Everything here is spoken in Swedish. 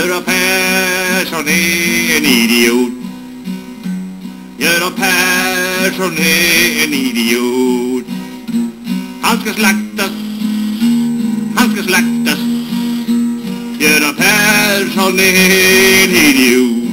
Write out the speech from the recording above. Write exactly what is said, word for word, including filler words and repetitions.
Göran Persson är en idiot. Göran Persson är en idiot. Han ska slaktas. Han ska slaktas. Göran Persson är en idiot.